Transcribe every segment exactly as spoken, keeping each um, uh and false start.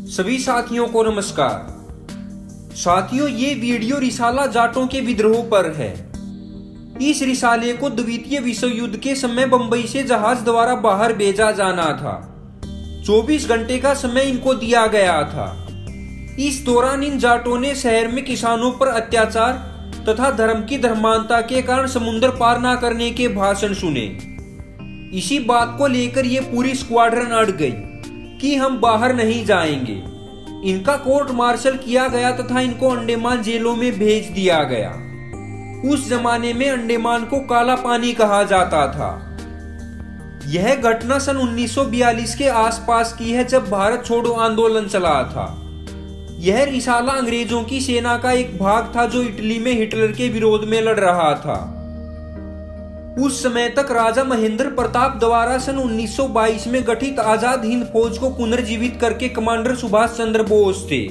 सभी साथियों को नमस्कार। साथियों, ये वीडियो रिसाला जाटों के विद्रोह पर है। इस रिसाले को द्वितीय विश्व युद्ध के समय बंबई से जहाज द्वारा बाहर भेजा जाना था। चौबीस घंटे का समय इनको दिया गया था। इस दौरान इन जाटों ने शहर में किसानों पर अत्याचार तथा धर्म की धर्मांधता के कारण समुद्र पार न करने के भाषण सुने। इसी बात को लेकर ये पूरी स्क्वाड्रन अड़ गई कि हम बाहर नहीं जाएंगे। इनका कोर्ट मार्शल किया गया तथा इनको अंडमान जेलों में भेज दिया गया। उस जमाने में अंडमान को काला पानी कहा जाता था। यह घटना सन उन्नीस सौ बयालीस के आसपास की है, जब भारत छोड़ो आंदोलन चला था। यह रिसाला अंग्रेजों की सेना का एक भाग था जो इटली में हिटलर के विरोध में लड़ रहा था। उस समय तक राजा महेंद्र प्रताप द्वारा सन उन्नीस सौ बाईस में गठित आजाद हिंद फौज को पुनर्जीवित करके कमांडर सुभाष चंद्र बोस थे।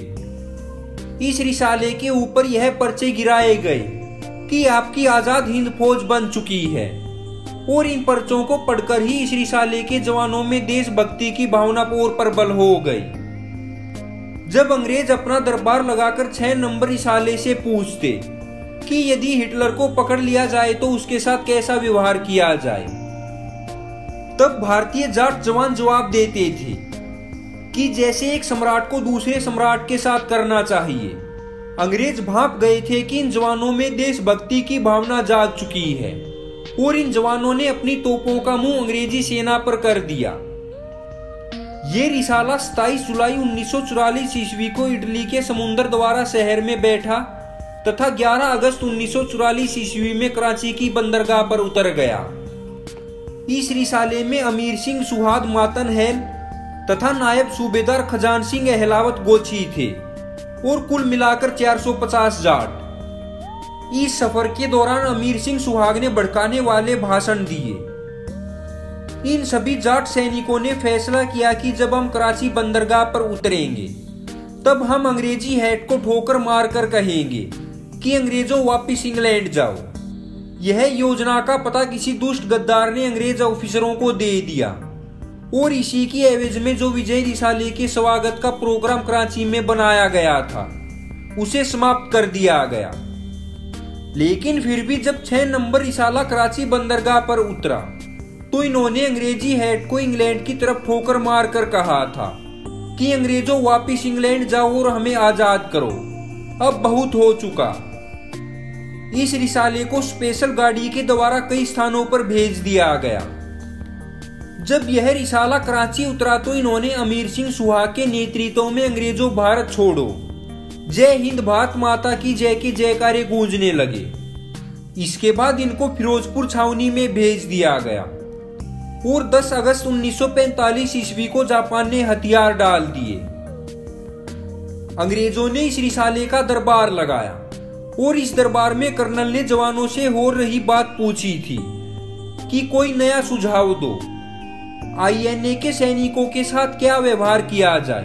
इस रिसाले के ऊपर यह पर्चे गिराए गए कि आपकी आजाद हिंद फौज बन चुकी है, और इन पर्चों को पढ़कर ही इस रिसाले के जवानों में देशभक्ति की भावना और प्रबल हो गई। जब अंग्रेज अपना दरबार लगाकर छह नंबर रिसाले से पूछते कि यदि हिटलर को पकड़ लिया जाए तो उसके साथ कैसा व्यवहार किया जाए, तब भारतीय जाट जवान जवाब देते थे कि जैसे एक सम्राट को दूसरे सम्राट के साथ करना चाहिए। अंग्रेज भांप गए थे कि इन जवानों में देशभक्ति की भावना जाग चुकी है, और इन जवानों ने अपनी तोपों का मुंह अंग्रेजी सेना पर कर दिया। ये रिसाला सत्ताईस जुलाई उन्नीस सौ चौवालीस ईस्वी को इटली के समुद्र द्वारा शहर में बैठा तथा ग्यारह अगस्त उन्नीस सौ चौवालीस ईस्वी में कराची की बंदरगाह पर उतर गया। इस रिसाले में अमीर सिंह सुहाग मातनहैल तथा नायब सूबेदार खजान सिंह अहलावत गोची थे, और कुल मिलाकर चार सौ पचास जाट। इस सफर के दौरान अमीर सिंह सुहाग ने भड़काने वाले भाषण दिए। इन सभी जाट सैनिकों ने फैसला किया कि जब हम कराची बंदरगाह पर उतरेंगे तब हम अंग्रेजी हैट को ठोकर मारकर कहेंगे कि अंग्रेजों वापिस इंग्लैंड जाओ। यह योजना का पता किसी दुष्ट गद्दार ने अंग्रेज ऑफिसरों को दे दिया, और इसी की एवज में जो विजय रिसाले के स्वागत का प्रोग्राम कराची में बनाया गया था उसे समाप्त कर दिया गया। लेकिन फिर भी जब छह नंबर रिसाला कराची बंदरगाह पर उतरा तो इन्होंने अंग्रेजी हैट को इंग्लैंड की तरफ ठोकर मारकर कहा था कि अंग्रेजों वापिस इंग्लैंड जाओ और हमें आजाद करो, अब बहुत हो चुका। इस रिसाले को स्पेशल गाड़ी के द्वारा कई स्थानों पर भेज दिया गया। जब यह रिसाला कराची उतरा तो इन्होंने अमीर सिंह सुहाग के नेतृत्व में अंग्रेजों भारत छोड़ो, जय हिंद भारत माता की जय के जयकारे गूंजने लगे। इसके बाद इनको फिरोजपुर छावनी में भेज दिया गया, और दस अगस्त उन्नीस सौ पैंतालीस ईस्वी को जापान ने हथियार डाल दिए। अंग्रेजों ने इस रिसाले का दरबार लगाया, और इस दरबार में कर्नल ने जवानों से हो रही बात पूछी थी कि कोई नया सुझाव दो, आई एन ए के सैनिकों के साथ क्या व्यवहार किया जाए।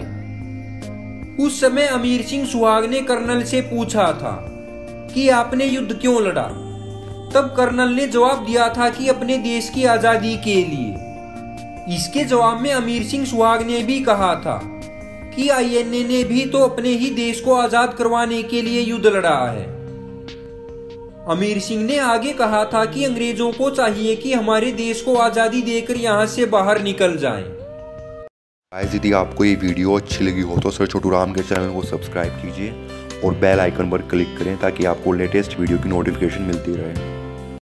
उस समय अमीर सिंह सुहाग ने कर्नल से पूछा था कि आपने युद्ध क्यों लड़ा। तब कर्नल ने जवाब दिया था कि अपने देश की आजादी के लिए। इसके जवाब में अमीर सिंह सुहाग ने भी कहा था कि आई एन ए ने भी तो अपने ही देश को आजाद करवाने के लिए युद्ध लड़ा है। अमीर सिंह ने आगे कहा था कि अंग्रेजों को चाहिए कि हमारे देश को आजादी देकर यहाँ से बाहर निकल जाएं। गाइस, यदि आपको ये वीडियो अच्छी लगी हो तो सर छोटू राम के चैनल को सब्सक्राइब कीजिए और बेल आइकन पर क्लिक करें ताकि आपको लेटेस्ट वीडियो की नोटिफिकेशन मिलती रहे।